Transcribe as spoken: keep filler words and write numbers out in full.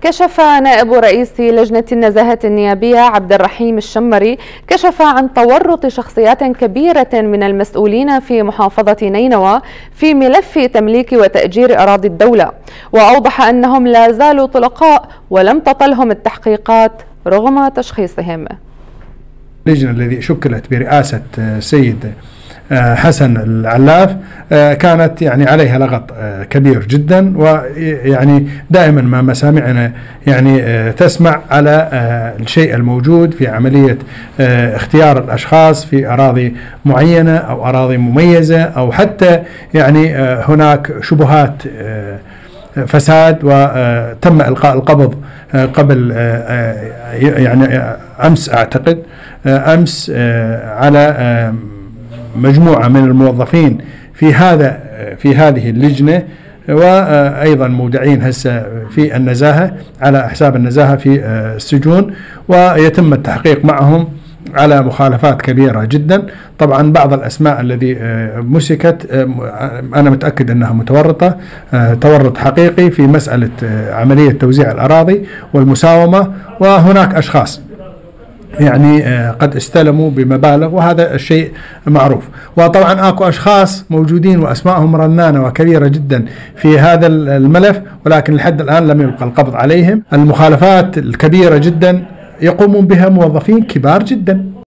كشف نائب رئيس لجنة النزاهة النيابية عبد الرحيم الشمري كشف عن تورط شخصيات كبيرة من المسؤولين في محافظة نينوى في ملف تمليك وتأجير أراضي الدولة، وأوضح أنهم لا زالوا طلقاء ولم تطلهم التحقيقات رغم تشخيصهم. اللجنة الذي شكلت برئاسة سيد حسن العلاف كانت يعني عليها لغط كبير جدا، ويعني دائما ما مسامعنا يعني تسمع على الشيء الموجود في عملية اختيار الأشخاص في أراضي معينة أو أراضي مميزة، أو حتى يعني هناك شبهات فساد وتم إلقاء القبض قبل يعني أمس أعتقد أمس على مجموعة من الموظفين في هذا في هذه اللجنة، وأيضا مودعين هسه في النزاهة على حساب النزاهة في السجون، ويتم التحقيق معهم على مخالفات كبيرة جدا. طبعا بعض الأسماء الذي مسكت أنا متأكد أنها متورطة تورط حقيقي في مسألة عملية توزيع الأراضي والمساومة، وهناك أشخاص يعني قد استلموا بمبالغ، وهذا الشيء معروف. وطبعا اكو اشخاص موجودين واسمائهم رنانه وكبيره جدا في هذا الملف، ولكن لحد الان لم يلقى القبض عليهم. المخالفات الكبيره جدا يقومون بها موظفين كبار جدا.